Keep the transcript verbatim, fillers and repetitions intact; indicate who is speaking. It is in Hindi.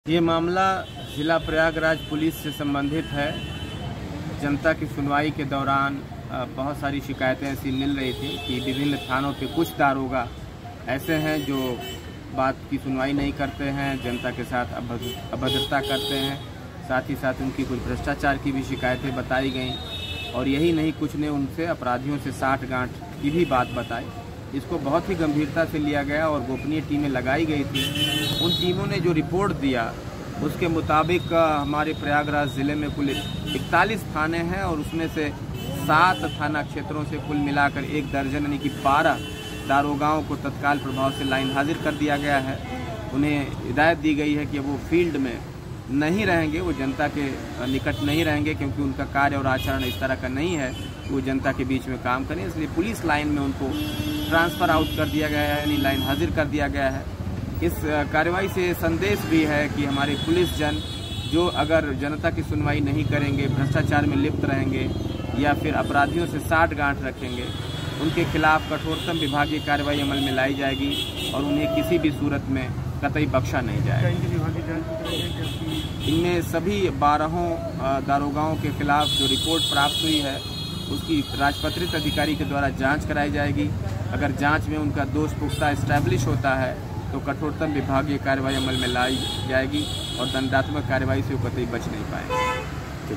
Speaker 1: ये मामला जिला प्रयागराज पुलिस से संबंधित है। जनता की सुनवाई के दौरान बहुत सारी शिकायतें ऐसी मिल रही थी कि विभिन्न थानों के कुछ दारोगा ऐसे हैं जो बात की सुनवाई नहीं करते हैं, जनता के साथ अभद्रता करते हैं। साथ ही साथ उनकी कुछ भ्रष्टाचार की भी शिकायतें बताई गईं और यही नहीं, कुछ ने उनसे अपराधियों से साठ गांठ की भी बात बताई। इसको बहुत ही गंभीरता से लिया गया और गोपनीय टीमें लगाई गई थी। उन टीमों ने जो रिपोर्ट दिया उसके मुताबिक हमारे प्रयागराज ज़िले में कुल इकतालीस थाने हैं और उसमें से सात थाना क्षेत्रों से कुल मिलाकर एक दर्जन यानी कि बारह दारोगाओं को तत्काल प्रभाव से लाइन हाजिर कर दिया गया है। उन्हें हिदायत दी गई है कि वो फील्ड में नहीं रहेंगे, वो जनता के निकट नहीं रहेंगे, क्योंकि उनका कार्य और आचरण इस तरह का नहीं है कि वो जनता के बीच में काम करें। इसलिए पुलिस लाइन में उनको ट्रांसफ़र आउट कर दिया गया है, यानी लाइन हाजिर कर दिया गया है। इस कार्रवाई से संदेश भी है कि हमारे पुलिस जन जो अगर जनता की सुनवाई नहीं करेंगे, भ्रष्टाचार में लिप्त रहेंगे या फिर अपराधियों से साठ गांठ रखेंगे, उनके खिलाफ कठोरतम विभागीय कार्रवाई अमल में लाई जाएगी और उन्हें किसी भी सूरत में कतई बख्शा नहीं जाएगा। इनमें सभी बारहों दारोगाओं के खिलाफ जो रिपोर्ट प्राप्त हुई है उसकी राजपत्रित अधिकारी के द्वारा जांच कराई जाएगी। अगर जांच में उनका दोष पुख्ता इस्टेब्लिश होता है तो कठोरतम विभागीय कार्रवाई अमल में लाई जाएगी और दंडात्मक कार्रवाई से वो कतई बच नहीं पाएंगे।